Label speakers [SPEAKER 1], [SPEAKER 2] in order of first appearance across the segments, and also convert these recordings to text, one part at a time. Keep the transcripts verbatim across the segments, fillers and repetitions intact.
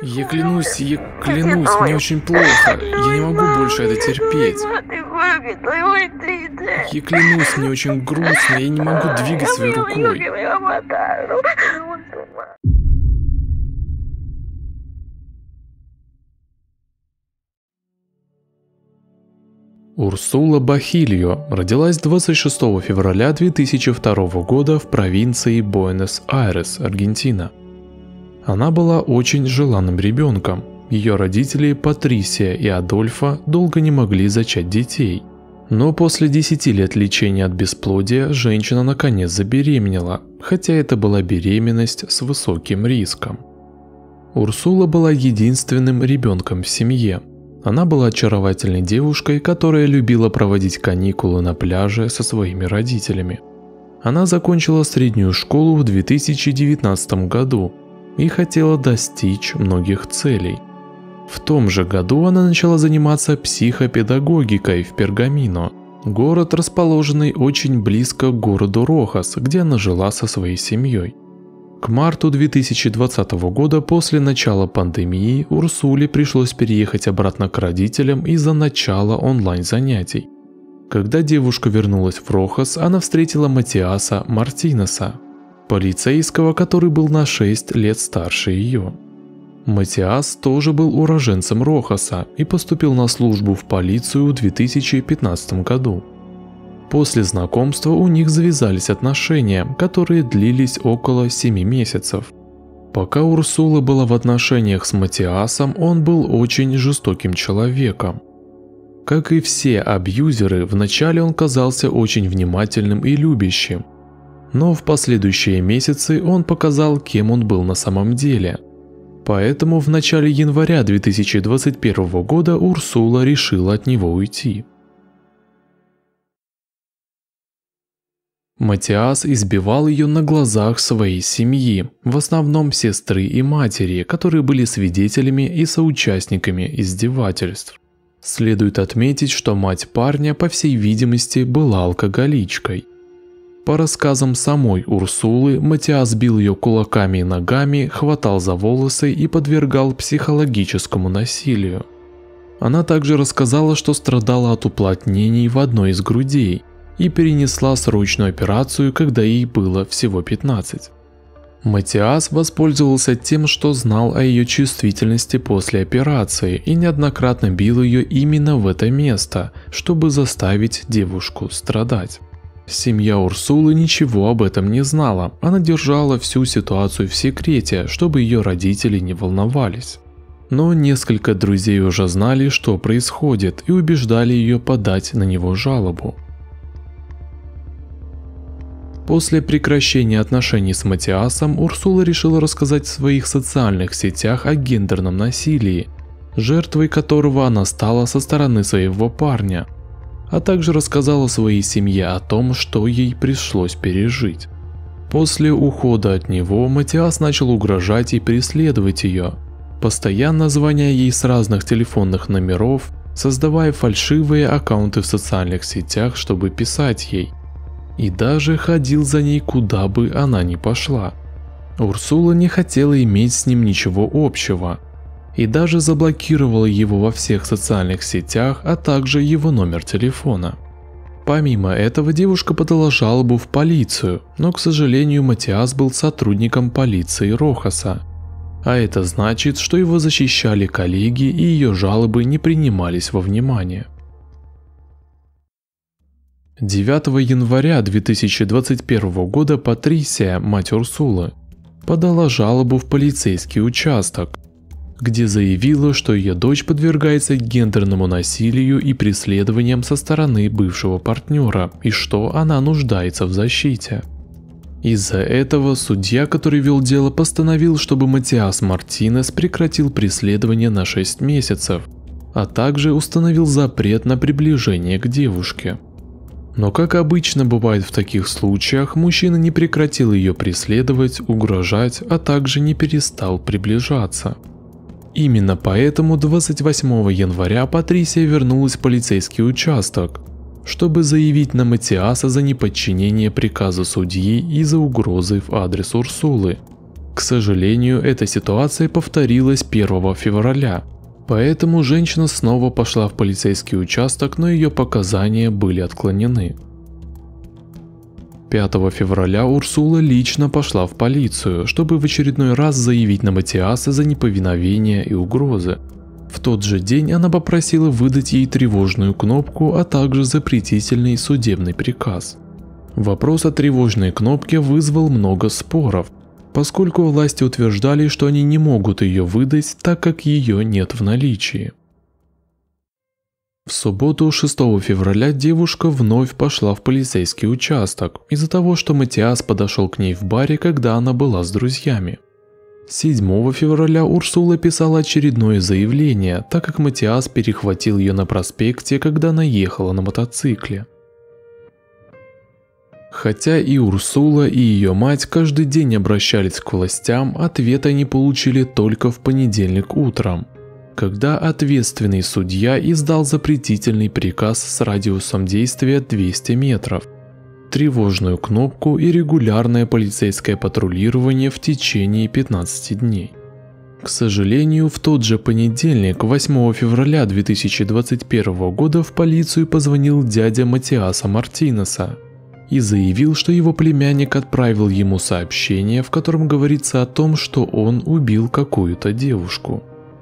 [SPEAKER 1] Я клянусь, я клянусь, мне очень плохо. Я не могу больше это терпеть. Я клянусь, мне очень грустно, я не могу двигать своей рукой. Урсула Бахильо родилась двадцать шестого февраля две тысячи второго года в провинции Буэнос-Айрес, Аргентина. Она была очень желанным ребенком. Ее родители Патрисия и Адольфо долго не могли зачать детей. Но после десяти лет лечения от бесплодия женщина наконец забеременела, хотя это была беременность с высоким риском. Урсула была единственным ребенком в семье. Она была очаровательной девушкой, которая любила проводить каникулы на пляже со своими родителями. Она закончила среднюю школу в две тысячи девятнадцатом году и хотела достичь многих целей. В том же году она начала заниматься психопедагогикой в Пергамино, город, расположенный очень близко к городу Рохас, где она жила со своей семьей. К марту две тысячи двадцатого года после начала пандемии Урсуле пришлось переехать обратно к родителям из-за начала онлайн-занятий. Когда девушка вернулась в Рохас, она встретила Матиаса Мартинеса, полицейского, который был на шесть лет старше ее. Матиас тоже был уроженцем Рохаса и поступил на службу в полицию в две тысячи пятнадцатом году. После знакомства у них завязались отношения, которые длились около семи месяцев. Пока Урсула была в отношениях с Матиасом, он был очень жестоким человеком. Как и все абьюзеры, вначале он казался очень внимательным и любящим. Но в последующие месяцы он показал, кем он был на самом деле. Поэтому в начале января две тысячи двадцать первого года Урсула решила от него уйти. Матиас избивал ее на глазах своей семьи, в основном сестры и матери, которые были свидетелями и соучастниками издевательств. Следует отметить, что мать парня, по всей видимости, была алкоголичкой. По рассказам самой Урсулы, Матиас бил ее кулаками и ногами, хватал за волосы и подвергал психологическому насилию. Она также рассказала, что страдала от уплотнений в одной из грудей и перенесла срочную операцию, когда ей было всего пятнадцать. Матиас воспользовался тем, что знал о ее чувствительности после операции и неоднократно бил ее именно в это место, чтобы заставить девушку страдать. Семья Урсулы ничего об этом не знала, она держала всю ситуацию в секрете, чтобы ее родители не волновались. Но несколько друзей уже знали, что происходит, и убеждали ее подать на него жалобу. После прекращения отношений с Матиасом, Урсула решила рассказать в своих социальных сетях о гендерном насилии, жертвой которого она стала со стороны своего парня, а также рассказала своей семье о том, что ей пришлось пережить. После ухода от него Матиас начал угрожать и преследовать ее, постоянно звоня ей с разных телефонных номеров, создавая фальшивые аккаунты в социальных сетях, чтобы писать ей. И даже ходил за ней, куда бы она ни пошла. Урсула не хотела иметь с ним ничего общего и даже заблокировала его во всех социальных сетях, а также его номер телефона. Помимо этого, девушка подала жалобу в полицию, но, к сожалению, Матиас был сотрудником полиции Рохаса, а это значит, что его защищали коллеги и ее жалобы не принимались во внимание. девятого января две тысячи двадцать первого года Патрисия, мать Урсулы, подала жалобу в полицейский участок, где заявила, что ее дочь подвергается гендерному насилию и преследованиям со стороны бывшего партнера и что она нуждается в защите. Из-за этого судья, который вел дело, постановил, чтобы Матиас Мартинес прекратил преследование на шесть месяцев, а также установил запрет на приближение к девушке. Но, как обычно бывает в таких случаях, мужчина не прекратил ее преследовать, угрожать, а также не перестал приближаться. Именно поэтому двадцать восьмого января Патрисия вернулась в полицейский участок, чтобы заявить на Матиаса за неподчинение приказу судьи и за угрозы в адрес Урсулы. К сожалению, эта ситуация повторилась первого февраля, поэтому женщина снова пошла в полицейский участок, но ее показания были отклонены. пятого февраля Урсула лично пошла в полицию, чтобы в очередной раз заявить на Матиаса за неповиновение и угрозы. В тот же день она попросила выдать ей тревожную кнопку, а также запретительный судебный приказ. Вопрос о тревожной кнопке вызвал много споров, поскольку власти утверждали, что они не могут ее выдать, так как ее нет в наличии. В субботу, шестого февраля, девушка вновь пошла в полицейский участок из-за того, что Матиас подошел к ней в баре, когда она была с друзьями. седьмого февраля Урсула писала очередное заявление, так как Матиас перехватил ее на проспекте, когда она ехала на мотоцикле. Хотя и Урсула, и ее мать каждый день обращались к властям, ответ они получили только в понедельник утром, когда ответственный судья издал запретительный приказ с радиусом действия двести метров, тревожную кнопку и регулярное полицейское патрулирование в течение пятнадцати дней. К сожалению, в тот же понедельник, восьмого февраля две тысячи двадцать первого года, в полицию позвонил дядя Матиаса Мартинеса и заявил, что его племянник отправил ему сообщение, в котором говорится о том, что он убил какую-то девушку.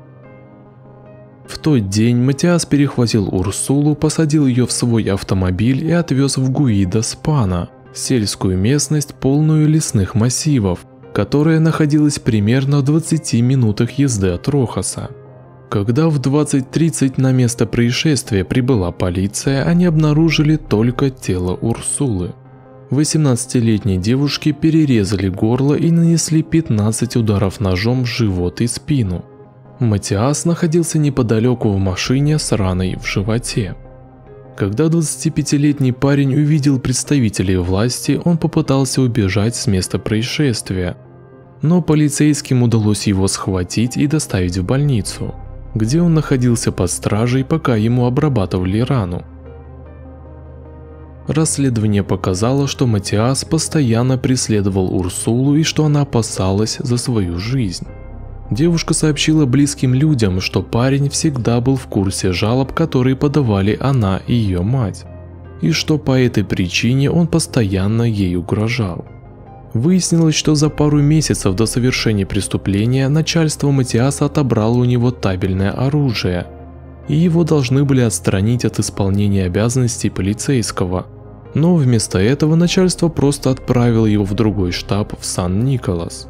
[SPEAKER 1] В тот день Матиас перехватил Урсулу, посадил ее в свой автомобиль и отвез в Гуидас-Пана, сельскую местность, полную лесных массивов, которая находилась примерно в двадцати минутах езды от Рохаса. Когда в двадцать тридцать на место происшествия прибыла полиция, они обнаружили только тело Урсулы. восемнадцатилетней девушке перерезали горло и нанесли пятнадцать ударов ножом в живот и спину. Матиас находился неподалеку в машине с раной в животе. Когда двадцатипятилетний парень увидел представителей власти, он попытался убежать с места происшествия, но полицейским удалось его схватить и доставить в больницу, где он находился под стражей, пока ему обрабатывали рану. Расследование показало, что Матиас постоянно преследовал Урсулу и что она опасалась за свою жизнь. Девушка сообщила близким людям, что парень всегда был в курсе жалоб, которые подавали она и ее мать, и что по этой причине он постоянно ей угрожал. Выяснилось, что за пару месяцев до совершения преступления начальство Матиаса отобрало у него табельное оружие, и его должны были отстранить от исполнения обязанностей полицейского, но вместо этого начальство просто отправило его в другой штаб в Сан-Николас.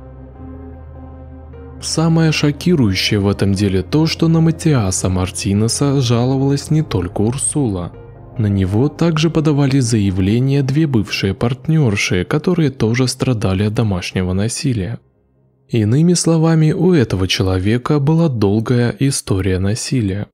[SPEAKER 1] Самое шокирующее в этом деле то, что на Матиаса Мартинеса жаловалась не только Урсула. На него также подавали заявления две бывшие партнерши, которые тоже страдали от домашнего насилия. Иными словами, у этого человека была долгая история насилия.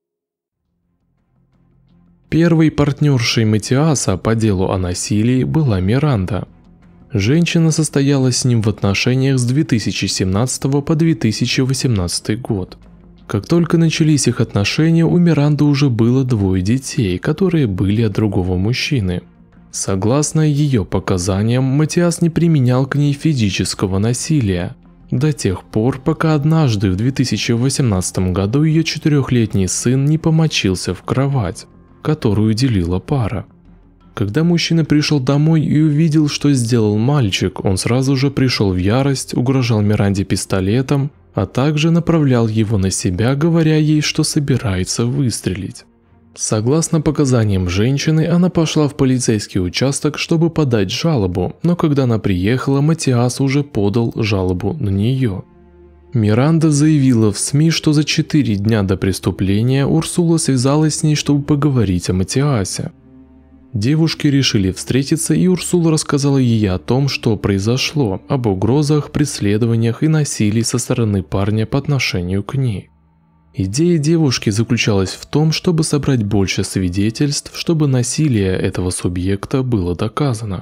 [SPEAKER 1] Первой партнершей Матиаса по делу о насилии была Миранда. Женщина состояла с ним в отношениях с две тысячи семнадцатого по две тысячи восемнадцатый год. Как только начались их отношения, у Миранды уже было двое детей, которые были от другого мужчины. Согласно ее показаниям, Матиас не применял к ней физического насилия до тех пор, пока однажды в две тысячи восемнадцатом году ее четырехлетний сын не помочился в кровать, которую делила пара. Когда мужчина пришел домой и увидел, что сделал мальчик, он сразу же пришел в ярость, угрожал Миранде пистолетом, а также направлял его на себя, говоря ей, что собирается выстрелить. Согласно показаниям женщины, она пошла в полицейский участок, чтобы подать жалобу, но когда она приехала, Матиас уже подал жалобу на нее. Миранда заявила в СМИ, что за четыре дня до преступления Урсула связалась с ней, чтобы поговорить о Матиасе. Девушки решили встретиться, и Урсула рассказала ей о том, что произошло, об угрозах, преследованиях и насилии со стороны парня по отношению к ней. Идея девушки заключалась в том, чтобы собрать больше свидетельств, чтобы насилие этого субъекта было доказано.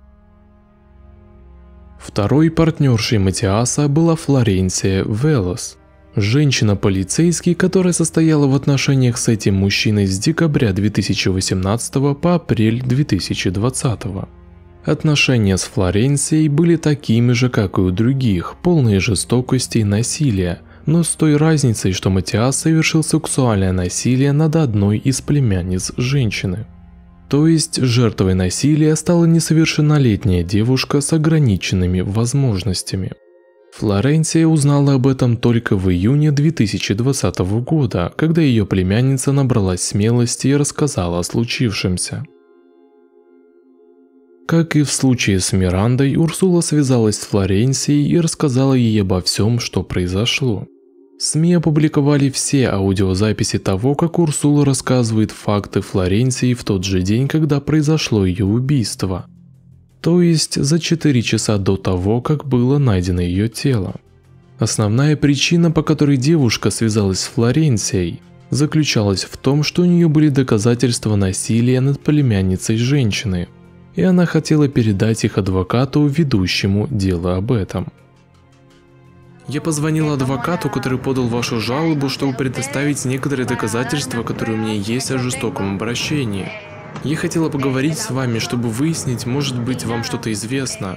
[SPEAKER 1] Второй партнершей Матиаса была Флоренция Велос, женщина-полицейский, которая состояла в отношениях с этим мужчиной с декабря две тысячи восемнадцатого по апрель две тысячи двадцатого. Отношения с Флоренцией были такими же, как и у других, полные жестокости и насилия, но с той разницей, что Матиас совершил сексуальное насилие над одной из племянниц женщины. То есть жертвой насилия стала несовершеннолетняя девушка с ограниченными возможностями. Флоренция узнала об этом только в июне две тысячи двадцатого года, когда ее племянница набралась смелости и рассказала о случившемся. Как и в случае с Мирандой, Урсула связалась с Флоренцией и рассказала ей обо всем, что произошло. СМИ опубликовали все аудиозаписи того, как Урсула рассказывает факты Флоренции в тот же день, когда произошло ее убийство. То есть за четыре часа до того, как было найдено ее тело. Основная причина, по которой девушка связалась с Флоренцией, заключалась в том, что у нее были доказательства насилия над племянницей женщины, и она хотела передать их адвокату, ведущему дело об этом.
[SPEAKER 2] Я позвонил адвокату, который подал вашу жалобу, чтобы предоставить некоторые доказательства, которые у меня есть о жестоком обращении. Я хотела поговорить с вами, чтобы выяснить, может быть, вам что-то известно.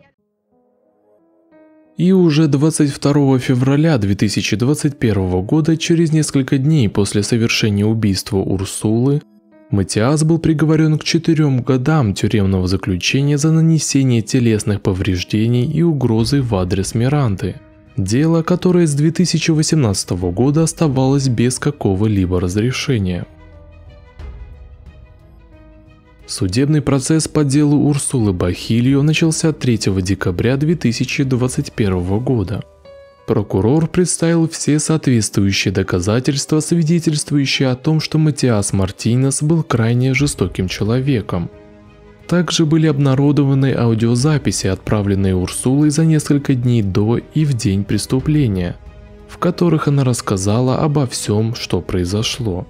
[SPEAKER 1] И уже двадцать второго февраля две тысячи двадцать первого года, через несколько дней после совершения убийства Урсулы, Матиас был приговорен к четырем годам тюремного заключения за нанесение телесных повреждений и угрозы в адрес Миранды. Дело, которое с две тысячи восемнадцатого года оставалось без какого-либо разрешения. Судебный процесс по делу Урсулы Бахильо начался третьего декабря две тысячи двадцать первого года. Прокурор представил все соответствующие доказательства, свидетельствующие о том, что Матиас Мартинес был крайне жестоким человеком. Также были обнародованы аудиозаписи, отправленные Урсулой за несколько дней до и в день преступления, в которых она рассказала обо всем, что произошло.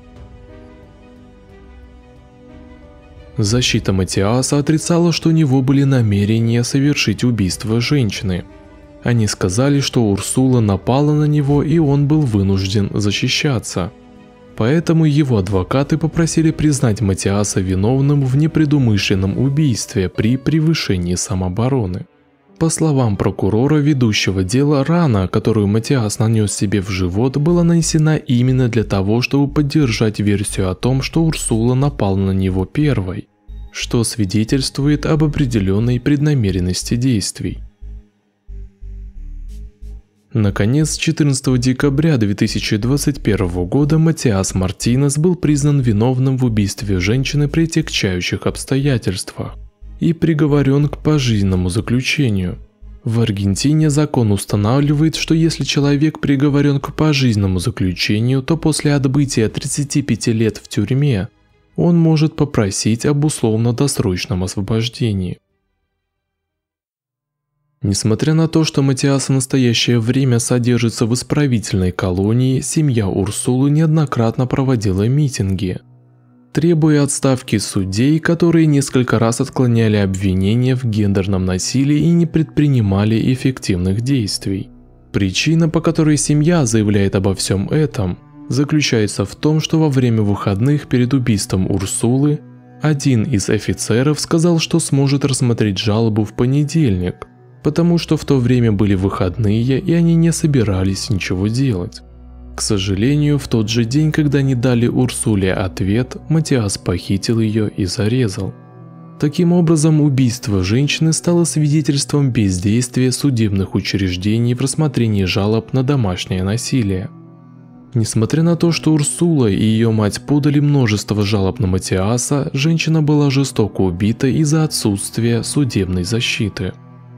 [SPEAKER 1] Защита Матиаса отрицала, что у него были намерения совершить убийство женщины. Они сказали, что Урсула напала на него, и он был вынужден защищаться. Поэтому его адвокаты попросили признать Матиаса виновным в непредумышленном убийстве при превышении самообороны. По словам прокурора, ведущего дела, рана, которую Матиас нанес себе в живот, была нанесена именно для того, чтобы поддержать версию о том, что Урсула напала на него первой, что свидетельствует об определенной преднамеренности действий. Наконец, четырнадцатого декабря две тысячи двадцать первого года Матиас Мартинес был признан виновным в убийстве женщины при тягчающих обстоятельствах и приговорен к пожизненному заключению. В Аргентине закон устанавливает, что если человек приговорен к пожизненному заключению, то после отбытия тридцати пяти лет в тюрьме он может попросить об условно-досрочном освобождении. Несмотря на то, что Матиас в настоящее время содержится в исправительной колонии, семья Урсулы неоднократно проводила митинги, требуя отставки судей, которые несколько раз отклоняли обвинения в гендерном насилии и не предпринимали эффективных действий. Причина, по которой семья заявляет обо всем этом, заключается в том, что во время выходных перед убийством Урсулы один из офицеров сказал, что сможет рассмотреть жалобу в понедельник, потому что в то время были выходные и они не собирались ничего делать. К сожалению, в тот же день, когда они дали Урсуле ответ, Матиас похитил ее и зарезал. Таким образом, убийство женщины стало свидетельством бездействия судебных учреждений в рассмотрении жалоб на домашнее насилие. Несмотря на то, что Урсула и ее мать подали множество жалоб на Матиаса, женщина была жестоко убита из-за отсутствия судебной защиты.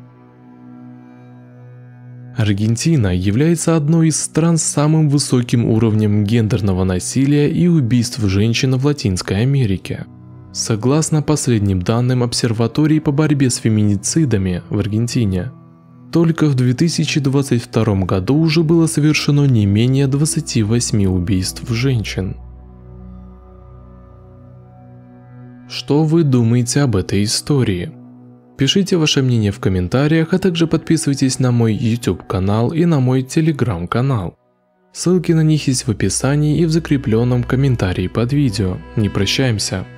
[SPEAKER 1] Аргентина является одной из стран с самым высоким уровнем гендерного насилия и убийств женщин в Латинской Америке. Согласно последним данным обсерватории по борьбе с феминицидами в Аргентине, только в две тысячи двадцать втором году уже было совершено не менее двадцати восьми убийств женщин. Что вы думаете об этой истории? Пишите ваше мнение в комментариях, а также подписывайтесь на мой YouTube канал и на мой Telegram канал. Ссылки на них есть в описании и в закрепленном комментарии под видео. Не прощаемся.